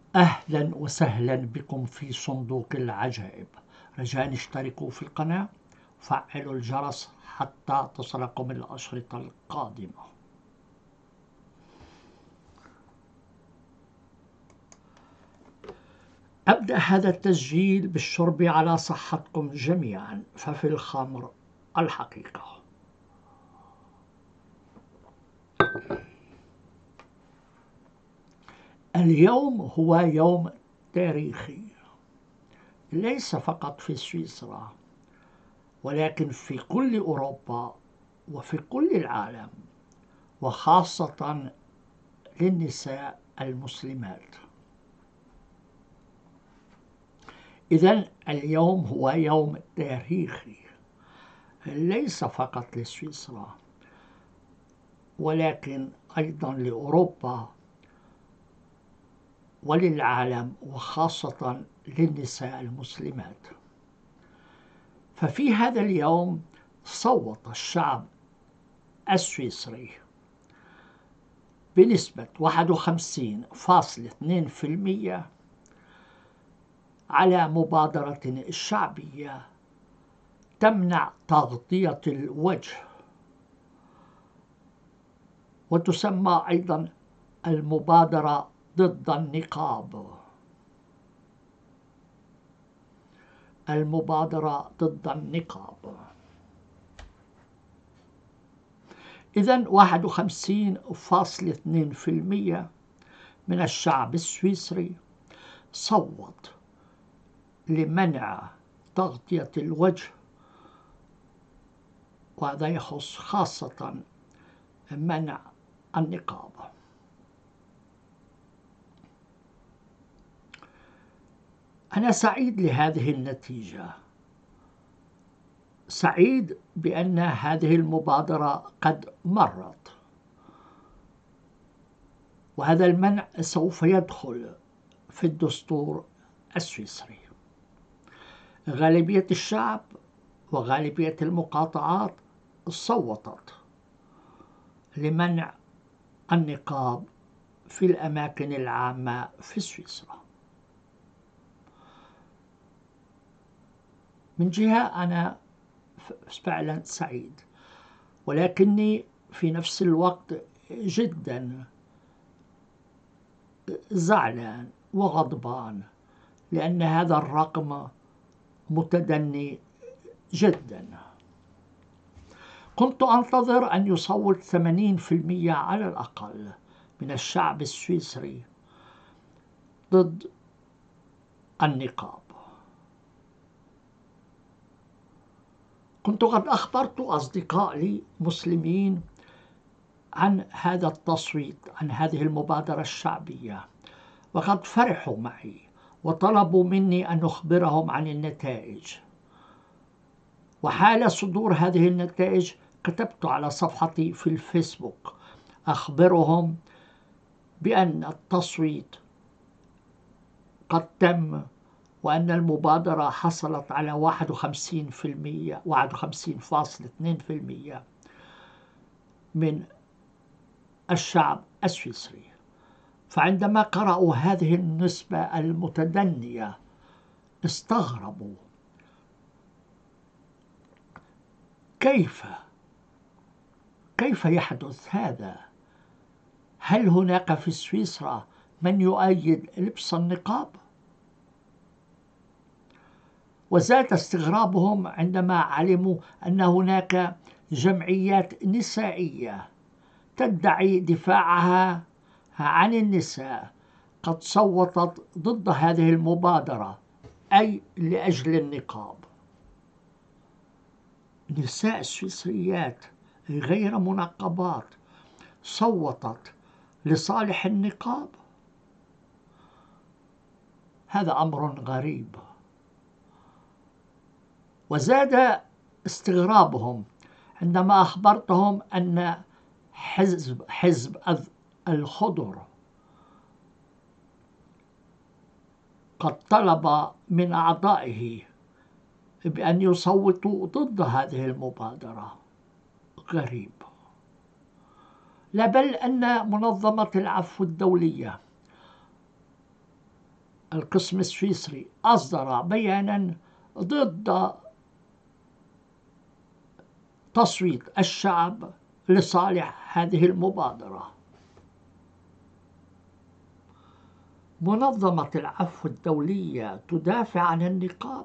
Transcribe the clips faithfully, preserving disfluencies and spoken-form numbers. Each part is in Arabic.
أهلا وسهلا بكم في صندوق العجائب. رجاء اشتركوا في القناة وفعلوا الجرس حتى تصلكم الأشرطة القادمة. أبدأ هذا التسجيل بالشرب على صحتكم جميعا، ففي الخمر الحقيقة. اليوم هو يوم تاريخي، ليس فقط في سويسرا ولكن في كل أوروبا وفي كل العالم، وخاصة للنساء المسلمات. إذن اليوم هو يوم تاريخي ليس فقط لسويسرا ولكن أيضا لأوروبا وللعالم، وخاصة للنساء المسلمات. ففي هذا اليوم صوت الشعب السويسري بنسبة واحد وخمسين فاصلة اثنين بالمئة على مبادرة شعبية تمنع تغطية الوجه، وتسمى أيضا المبادرة ضد النقاب. المبادرة ضد النقاب. إذن واحد وخمسين فاصلة اثنين بالمئة من الشعب السويسري صوت لمنع تغطية الوجه، وهذا يخص خاصة منع النقاب. أنا سعيد لهذه النتيجة، سعيد بأن هذه المبادرة قد مرت، وهذا المنع سوف يدخل في الدستور السويسري. غالبية الشعب وغالبية المقاطعات صوتت لمنع النقاب في الأماكن العامة في سويسرا. من جهة أنا فعلا سعيد، ولكني في نفس الوقت جدا زعلان وغضبان، لأن هذا الرقم متدني جدا. كنت أنتظر أن يصوت ثمانين بالمئة على الأقل من الشعب السويسري ضد النقاب. كنت قد أخبرت أصدقاء لي مسلمين عن هذا التصويت، عن هذه المبادرة الشعبية، وقد فرحوا معي وطلبوا مني أن أخبرهم عن النتائج. وحال صدور هذه النتائج كتبت على صفحتي في الفيسبوك أخبرهم بأن التصويت قد تم، وأن المبادرة حصلت على واحد وخمسين بالمئة واحد وخمسين فاصلة اثنين بالمئة من الشعب السويسري. فعندما قرأوا هذه النسبة المتدنية استغربوا، كيف كيف يحدث هذا؟ هل هناك في سويسرا من يؤيد لبس النقاب؟ وزاد استغرابهم عندما علموا أن هناك جمعيات نسائية تدعي دفاعها عن النساء قد صوتت ضد هذه المبادرة، أي لأجل النقاب. نساء سويسريات غير منقبات صوتت لصالح النقاب. هذا أمر غريب. وزاد استغرابهم عندما أخبرتهم أن حزب حزب الخضر قد طلب من أعضائه بأن يصوتوا ضد هذه المبادرة. غريب. لا بل أن منظمة العفو الدولية القسم السويسري أصدر بيانا ضد تصويت الشعب لصالح هذه المبادرة. منظمة العفو الدولية تدافع عن النقاب.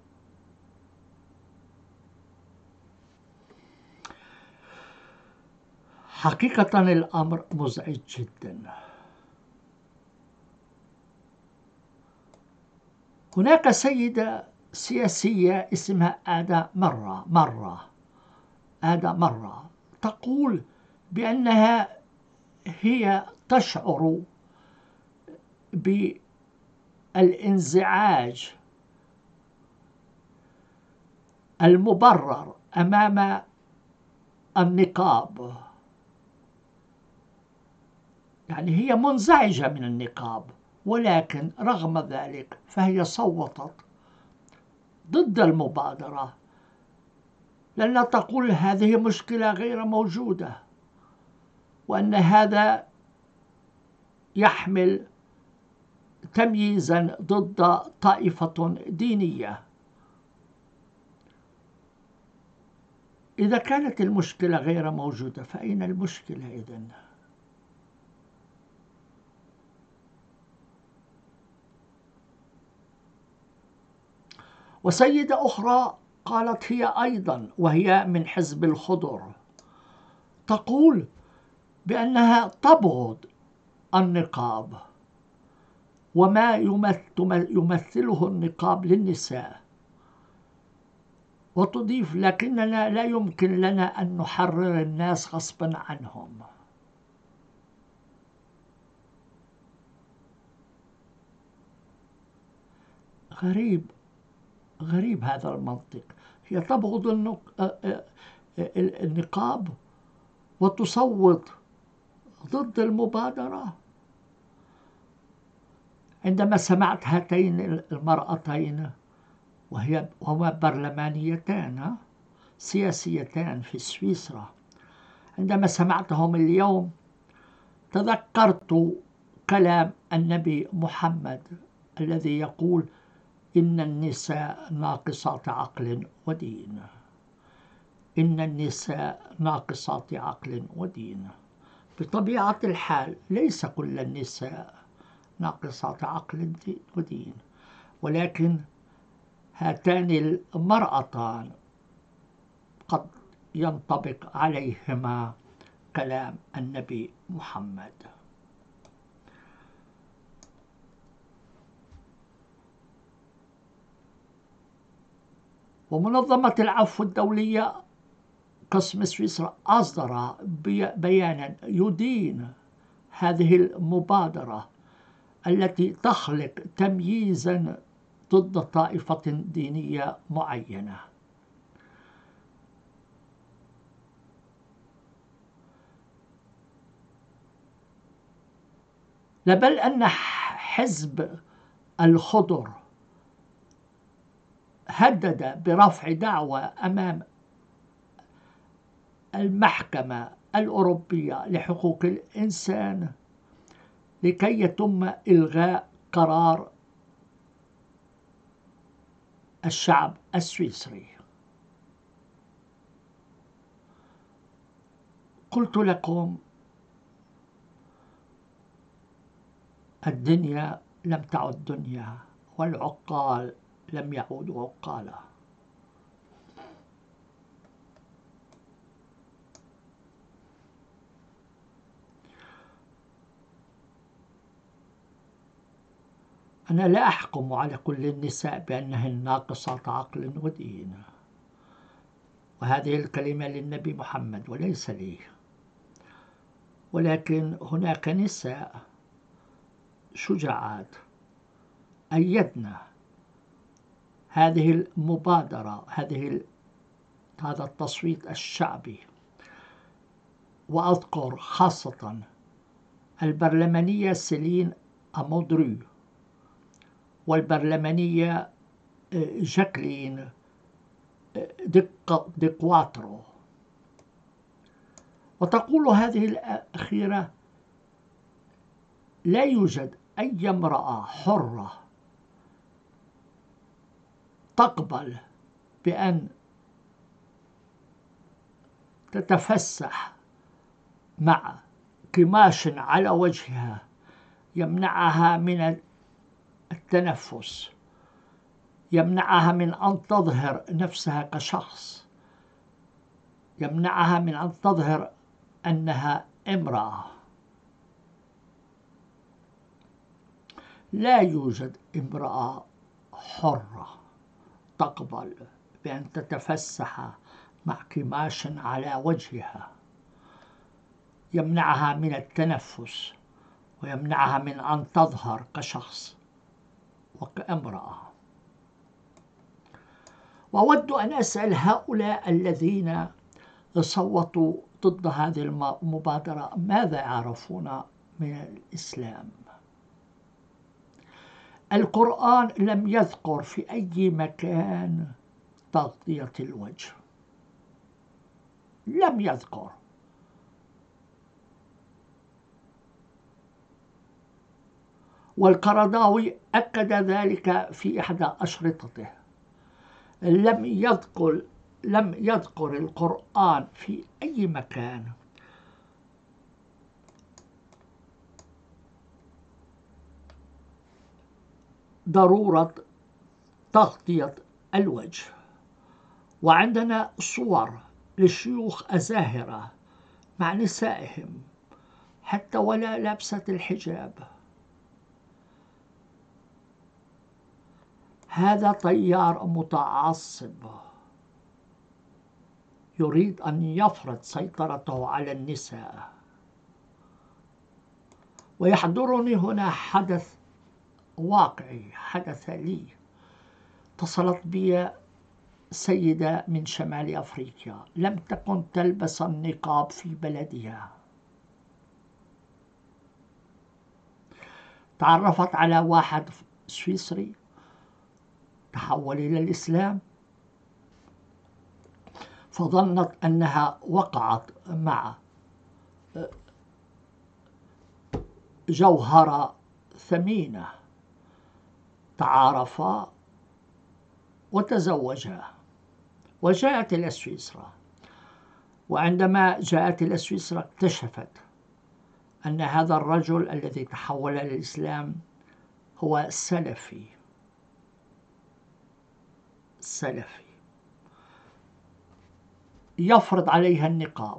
حقيقة الأمر مزعج جدا. هناك سيدة سياسية اسمها آدا مرة مرة آدا مرة تقول بأنها هي تشعر بالانزعاج المبرر أمام النقاب، يعني هي منزعجة من النقاب، ولكن رغم ذلك فهي صوتت ضد المبادرة، لأنها تقول هذه مشكلة غير موجودة، وأن هذا يحمل تمييزا ضد طائفة دينية. إذا كانت المشكلة غير موجودة فأين المشكلة إذن؟ وسيدة أخرى قالت هي أيضا، وهي من حزب الخضر، تقول بأنها تبغض النقاب وما يمثله النقاب للنساء، وتضيف لكننا لا يمكن لنا أن نحرر الناس غصبا عنهم. غريب غريب هذا المنطق. هي تبغض النقاب وتصوت ضد المبادرة. عندما سمعت هاتين المرأتين وهي وهما برلمانيتان سياسيتان في سويسرا، عندما سمعتهم اليوم تذكرت كلام النبي محمد الذي يقول إن النساء ناقصات عقل ودين. إن النساء ناقصات عقل ودين. بطبيعة الحال ليس كل النساء ناقصات عقل ودين، ولكن هاتان المرأتان قد ينطبق عليهما كلام النبي محمد. ومنظمة العفو الدولية قسم سويسرا أصدر بيانا يدين هذه المبادرة التي تخلق تمييزا ضد طائفة دينية معينة. بل أن حزب الخضر هدد برفع دعوى أمام المحكمة الأوروبية لحقوق الإنسان لكي يتم إلغاء قرار الشعب السويسري. قلت لكم الدنيا لم تعد دنيا، والعقال لم يعودوا عقالا. أنا لا أحكم على كل النساء بأنهن ناقصات عقل ودين، وهذه الكلمة للنبي محمد وليس لي، ولكن هناك نساء شجاعات أيدنا هذه المبادرة، هذه هذا التصويت الشعبي. وأذكر خاصة البرلمانية سيلين أمودرو والبرلمانية جاكلين ديكواترو. وتقول هذه الأخيرة لا يوجد أي امرأة حرة تقبل بأن تتفسح مع قماش على وجهها يمنعها من التنفس، يمنعها من أن تظهر نفسها كشخص، يمنعها من أن تظهر أنها امرأة. لا يوجد امرأة حرة تقبل بأن تتفسح مع قماش على وجهها يمنعها من التنفس ويمنعها من أن تظهر كشخص وكامرأة. وأود أن أسأل هؤلاء الذين صوتوا ضد هذه المبادرة ماذا يعرفون من الإسلام؟ القرآن لم يذكر في أي مكان تغطية الوجه، لم يذكر. والقرضاوي أكد ذلك في إحدى أشرطته. لم يذكر لم يذكر القرآن في أي مكان ضرورة تغطية الوجه. وعندنا صور للشيوخ أزاهرة مع نسائهم حتى ولا لابسة الحجاب. هذا تيار متعصب يريد أن يفرض سيطرته على النساء. ويحضرني هنا حدث واقعي حدث لي. اتصلت بي سيدة من شمال أفريقيا لم تكن تلبس النقاب في بلدها. تعرفت على واحد سويسري تحول إلى الإسلام، فظنت أنها وقعت مع جوهرة ثمينة، تعارفا وتزوجا وجاءت إلى سويسرا. وعندما جاءت إلى سويسرا اكتشفت أن هذا الرجل الذي تحول إلى الإسلام هو سلفي سلفي يفرض عليها النقاب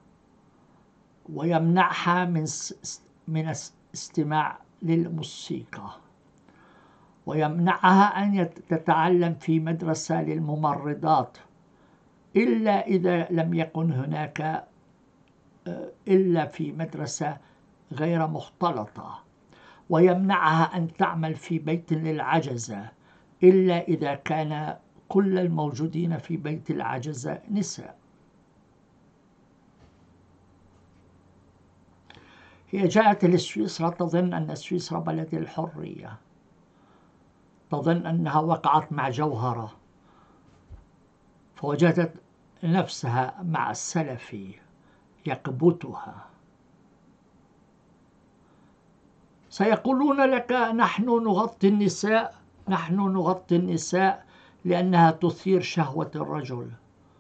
ويمنعها من من استماع للموسيقى ويمنعها أن تتعلم في مدرسة للممرضات إلا إذا لم يكن هناك إلا في مدرسة غير مختلطة، ويمنعها أن تعمل في بيت للعجزة إلا إذا كان كل الموجودين في بيت العجزة نساء. هي جاءت لسويسرا تظن أن سويسرا بلد الحرية، تظن أنها وقعت مع جوهرة، فوجدت نفسها مع السلفي يكبتها. سيقولون لك نحن نغطي النساء نحن نغطي النساء لأنها تثير شهوة الرجل،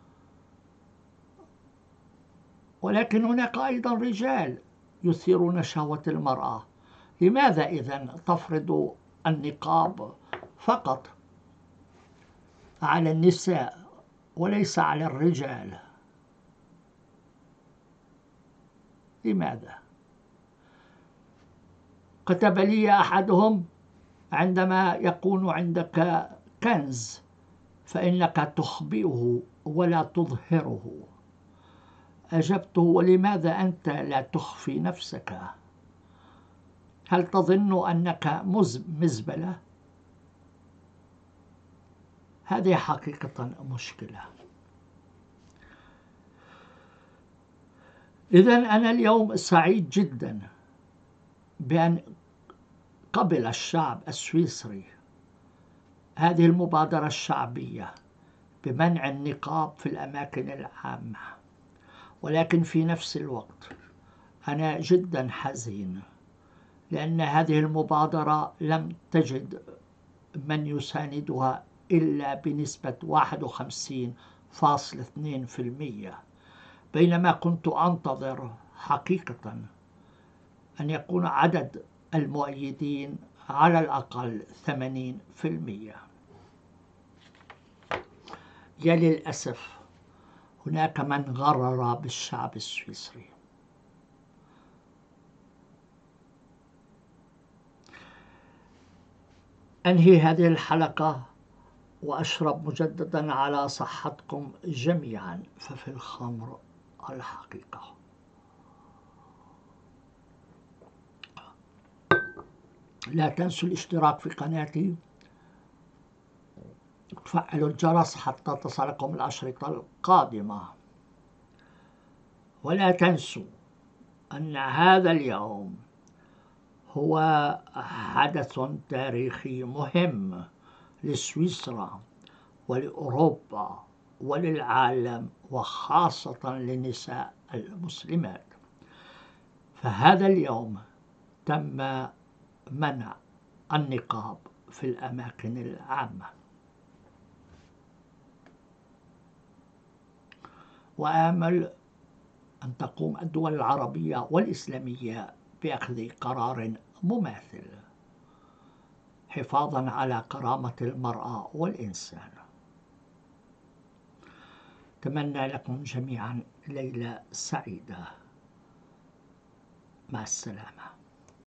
ولكن هناك أيضا رجال يثيرون شهوة المرأة. لماذا إذن تفرض النقاب فقط على النساء وليس على الرجال؟ لماذا؟ كتب لي أحدهم: عندما يكون عندك كنز فإنك تخبئه ولا تظهره. أجبته: ولماذا أنت لا تخفي نفسك؟ هل تظن أنك مزبلة؟ هذه حقيقة مشكلة. إذن أنا اليوم سعيد جدا بأن قبل الشعب السويسري هذه المبادرة الشعبية بمنع النقاب في الأماكن العامة، ولكن في نفس الوقت أنا جدا حزين لأن هذه المبادرة لم تجد من يساندها إلا بنسبة واحد وخمسين فاصلة اثنين بالمئة، بينما كنت أنتظر حقيقة أن يكون عدد المؤيدين على الأقل ثمانين بالمئة. يا للأسف هناك من غرر بالشعب السويسري. أنهي هذه الحلقة وأشرب مجددا على صحتكم جميعا، ففي الخمر الحقيقة. لا تنسوا الاشتراك في قناتي وتفعلوا الجرس حتى تصلكم الأشرطة القادمة، ولا تنسوا أن هذا اليوم هو حدث تاريخي مهم لسويسرا ولأوروبا وللعالم، وخاصة للنساء المسلمات. فهذا اليوم تم منع النقاب في الأماكن العامة، وآمل أن تقوم الدول العربية والإسلامية بأخذ قرار مماثل حفاظا على كرامة المرأة والإنسان. أتمنى لكم جميعا ليلة سعيدة. مع السلامة.